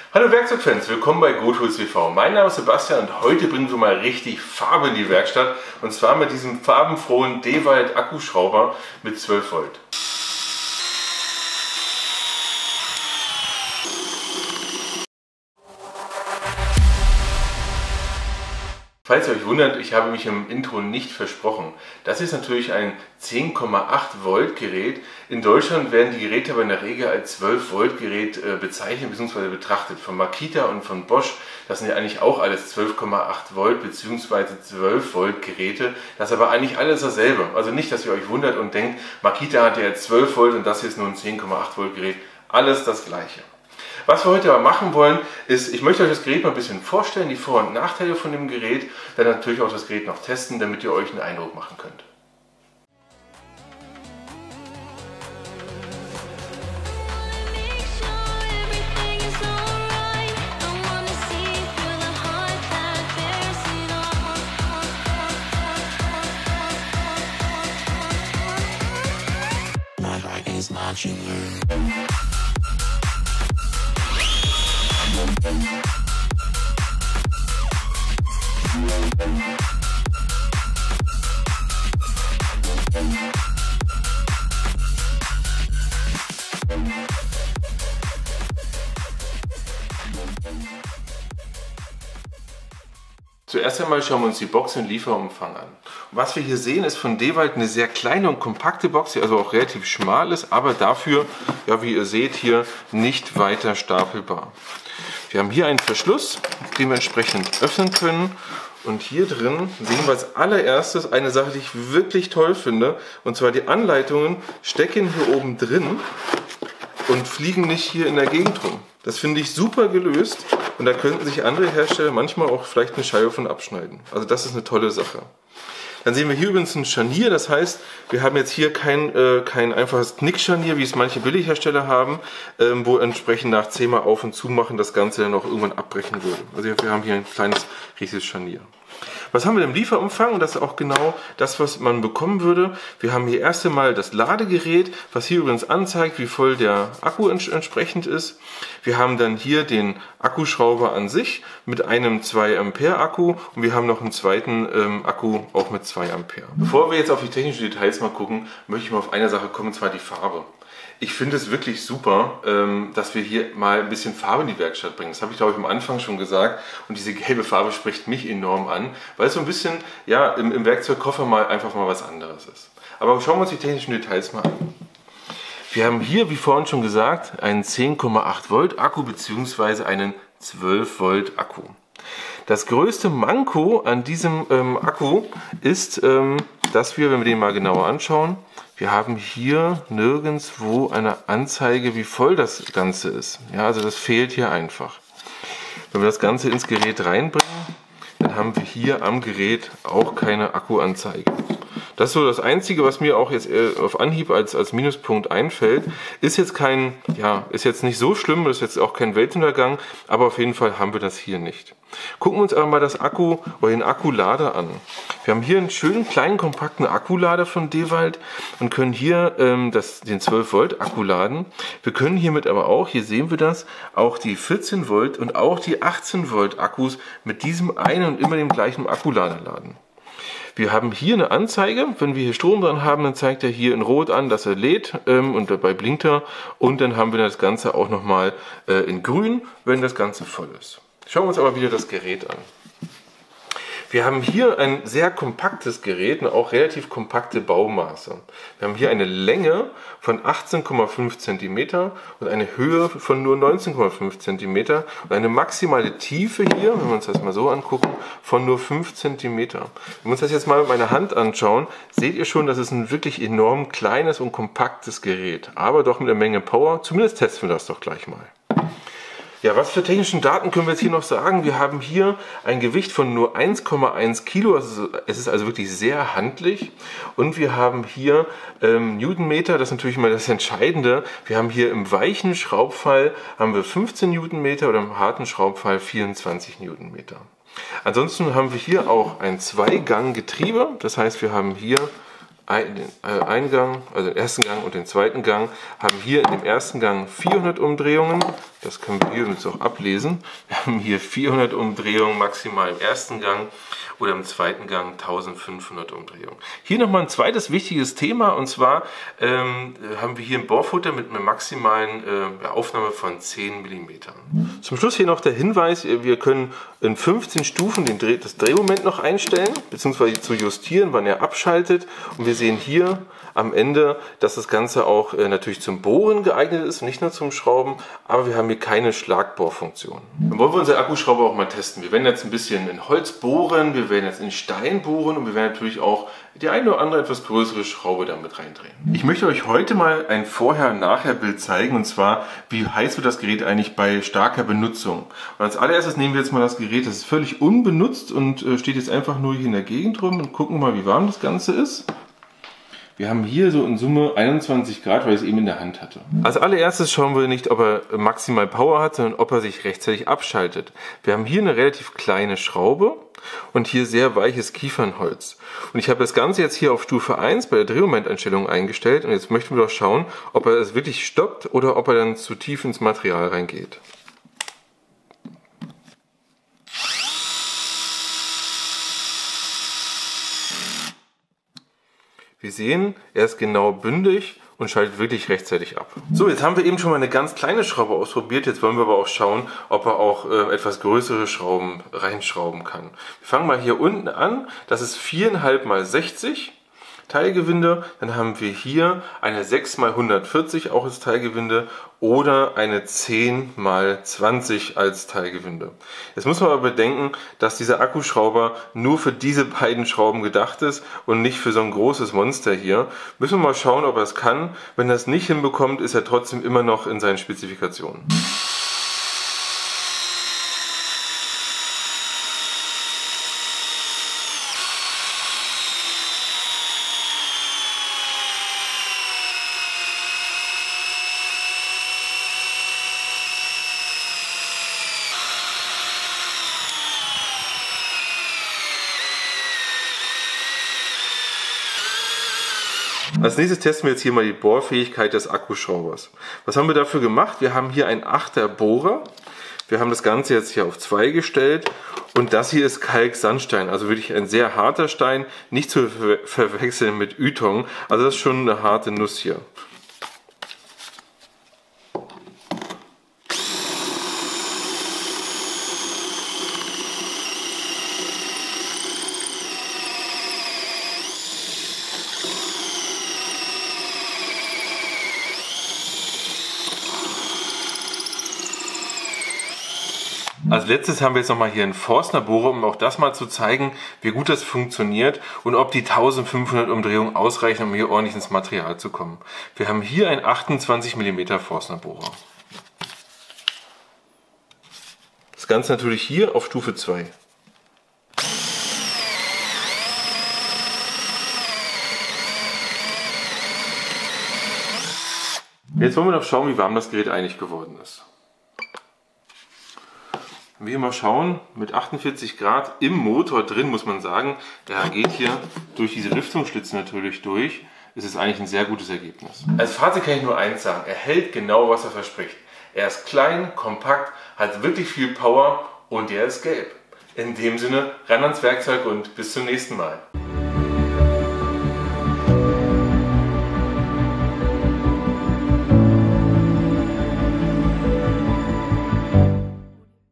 Hallo Werkzeugfans, willkommen bei GoTools TV. Mein Name ist Sebastian und heute bringen wir mal richtig Farbe in die Werkstatt. Und zwar mit diesem farbenfrohen Dewalt Akkuschrauber mit 12 Volt. Falls ihr euch wundert, ich habe mich im Intro nicht versprochen. Das ist natürlich ein 10,8 Volt Gerät. In Deutschland werden die Geräte aber in der Regel als 12 Volt Gerät bezeichnet bzw. betrachtet. Von Makita und von Bosch, das sind ja eigentlich auch alles 12,8 Volt bzw. 12 Volt Geräte. Das ist aber eigentlich alles dasselbe. Also nicht, dass ihr euch wundert und denkt, Makita hat ja jetzt 12 Volt und das hier ist nur ein 10,8 Volt Gerät. Alles das gleiche. Was wir heute aber machen wollen, ist, ich möchte euch das Gerät mal ein bisschen vorstellen, die Vor- und Nachteile von dem Gerät, dann natürlich auch das Gerät noch testen, damit ihr euch einen Eindruck machen könnt. Zuerst einmal schauen wir uns die Box und Lieferumfang an. Und was wir hier sehen, ist von Dewalt eine sehr kleine und kompakte Box, die also auch relativ schmal ist, aber dafür, ja, wie ihr seht, hier nicht weiter stapelbar. Wir haben hier einen Verschluss, den wir entsprechend öffnen können. Und hier drin sehen wir als allererstes eine Sache, die ich wirklich toll finde. Und zwar die Anleitungen stecken hier oben drin und fliegen nicht hier in der Gegend rum. Das finde ich super gelöst und da könnten sich andere Hersteller manchmal auch vielleicht eine Scheibe von abschneiden. Also das ist eine tolle Sache. Dann sehen wir hier übrigens ein Scharnier, das heißt, wir haben jetzt hier kein einfaches Knickscharnier, wie es manche Billighersteller haben, wo entsprechend nach 10-mal auf- und zumachen das Ganze dann auch irgendwann abbrechen würde. Also wir haben hier ein kleines, richtiges Scharnier. Was haben wir im Lieferumfang? Und das ist auch genau das, was man bekommen würde. Wir haben hier erst einmal das Ladegerät, was hier übrigens anzeigt, wie voll der Akku entsprechend ist. Wir haben dann hier den Akkuschrauber an sich mit einem 2 Ampere Akku und wir haben noch einen zweiten Akku auch mit 2 Ampere. Bevor wir jetzt auf die technischen Details mal gucken, möchte ich mal auf eine Sache kommen, und zwar die Farbe. Ich finde es wirklich super, dass wir hier mal ein bisschen Farbe in die Werkstatt bringen. Das habe ich, glaube ich, am Anfang schon gesagt. Und diese gelbe Farbe spricht mich enorm an, weil es so ein bisschen, ja, im Werkzeugkoffer einfach mal was anderes ist. Aber schauen wir uns die technischen Details mal an. Wir haben hier, wie vorhin schon gesagt, einen 10,8 Volt Akku bzw. einen 12 Volt Akku. Das größte Manko an diesem Akku ist, dass wir, wenn wir den mal genauer anschauen, wir haben hier nirgendwo eine Anzeige, wie voll das Ganze ist. Ja, also das fehlt hier einfach. Wenn wir das Ganze ins Gerät reinbringen, dann haben wir hier am Gerät auch keine Akkuanzeige. Das ist so das Einzige, was mir auch jetzt auf Anhieb als Minuspunkt einfällt. Ist jetzt ist jetzt nicht so schlimm, ist jetzt auch kein Weltuntergang, aber auf jeden Fall haben wir das hier nicht. Gucken wir uns aber mal das Akku oder den Akkulader an. Wir haben hier einen schönen kleinen kompakten Akkulader von Dewalt und können hier den 12 Volt Akku laden. Wir können hiermit aber auch, hier sehen wir das, auch die 14 Volt und auch die 18 Volt Akkus mit diesem einen und immer dem gleichen Akkulader laden. Wir haben hier eine Anzeige, wenn wir hier Strom dran haben, dann zeigt er hier in Rot an, dass er lädt und dabei blinkt er. Und dann haben wir das Ganze auch nochmal in Grün, wenn das Ganze voll ist. Schauen wir uns aber wieder das Gerät an. Wir haben hier ein sehr kompaktes Gerät und auch relativ kompakte Baumaße. Wir haben hier eine Länge von 18,5 cm und eine Höhe von nur 19,5 cm und eine maximale Tiefe hier, wenn wir uns das mal so angucken, von nur 5 cm. Wenn wir uns das jetzt mal mit meiner Hand anschauen, seht ihr schon, das ist ein wirklich enorm kleines und kompaktes Gerät, aber doch mit einer Menge Power. Zumindest testen wir das doch gleich mal. Ja, was für technischen Daten können wir jetzt hier noch sagen? Wir haben hier ein Gewicht von nur 1,1 Kilo, es ist also wirklich sehr handlich. Und wir haben hier Newtonmeter, das ist natürlich immer das Entscheidende. Wir haben hier im weichen Schraubfall haben wir 15 Newtonmeter oder im harten Schraubfall 24 Newtonmeter. Ansonsten haben wir hier auch ein Zweigang-Getriebe, das heißt wir haben hier Eingang, also den ersten Gang und den zweiten Gang, haben hier in dem ersten Gang 400 Umdrehungen. Das können wir hier jetzt auch ablesen. Wir haben hier 400 Umdrehungen maximal im ersten Gang oder im zweiten Gang 1500 Umdrehungen. Hier nochmal ein zweites wichtiges Thema, und zwar haben wir hier ein Bohrfutter mit einer maximalen Aufnahme von 10 mm. Zum Schluss hier noch der Hinweis, wir können in 15 Stufen das Drehmoment noch einstellen, beziehungsweise zu justieren, wann er abschaltet. Und wir sehen hier am Ende, dass das Ganze auch natürlich zum Bohren geeignet ist, nicht nur zum Schrauben, aber wir haben hier keine Schlagbohrfunktion. Dann wollen wir unsere Akkuschrauber auch mal testen. Wir werden jetzt ein bisschen in Holz bohren, wir werden jetzt in Stein bohren und wir werden natürlich auch die eine oder andere etwas größere Schraube damit reindrehen. Ich möchte euch heute mal ein Vorher-Nachher-Bild zeigen, und zwar, wie heiß wird das Gerät eigentlich bei starker Benutzung. Und als allererstes nehmen wir jetzt mal das Gerät, das ist völlig unbenutzt und steht jetzt einfach nur hier in der Gegend rum, und gucken mal, wie warm das Ganze ist. Wir haben hier so in Summe 21 Grad, weil ich es eben in der Hand hatte. Als allererstes schauen wir nicht, ob er maximal Power hat, sondern ob er sich rechtzeitig abschaltet. Wir haben hier eine relativ kleine Schraube und hier sehr weiches Kiefernholz. Und ich habe das Ganze jetzt hier auf Stufe 1 bei der Drehmomenteinstellung eingestellt, und jetzt möchten wir doch schauen, ob er es wirklich stoppt oder ob er dann zu tief ins Material reingeht. Wir sehen, er ist genau bündig und schaltet wirklich rechtzeitig ab. So, jetzt haben wir eben schon mal eine ganz kleine Schraube ausprobiert. Jetzt wollen wir aber auch schauen, ob er auch etwas größere Schrauben reinschrauben kann. Wir fangen mal hier unten an. Das ist 4,5 x 60 Teilgewinde. Dann haben wir hier eine 6 x 140 auch als Teilgewinde oder eine 10 x 20 als Teilgewinde. Jetzt muss man aber bedenken, dass dieser Akkuschrauber nur für diese beiden Schrauben gedacht ist und nicht für so ein großes Monster hier. Müssen wir mal schauen, ob er es kann. Wenn er es nicht hinbekommt, ist er trotzdem immer noch in seinen Spezifikationen. Als nächstes testen wir jetzt hier mal die Bohrfähigkeit des Akkuschraubers. Was haben wir dafür gemacht? Wir haben hier einen 8er Bohrer. Wir haben das Ganze jetzt hier auf 2 gestellt, und das hier ist Kalksandstein, also wirklich ein sehr harter Stein, nicht zu verwechseln mit Ytong. Also das ist schon eine harte Nuss hier. Als letztes haben wir jetzt nochmal hier einen Forstner Bohrer, um auch das mal zu zeigen, wie gut das funktioniert und ob die 1500 Umdrehungen ausreichen, um hier ordentlich ins Material zu kommen. Wir haben hier einen 28 mm Forstner Bohrer. Das Ganze natürlich hier auf Stufe 2. Jetzt wollen wir noch schauen, wie warm das Gerät eigentlich geworden ist. Wenn wir mal schauen, mit 48 Grad im Motor drin, muss man sagen, der geht hier durch diese Lüftungsschlitze natürlich durch, ist es eigentlich ein sehr gutes Ergebnis. Als Fazit kann ich nur eins sagen, er hält genau, was er verspricht. Er ist klein, kompakt, hat wirklich viel Power und er ist gelb. In dem Sinne, ran ans Werkzeug und bis zum nächsten Mal.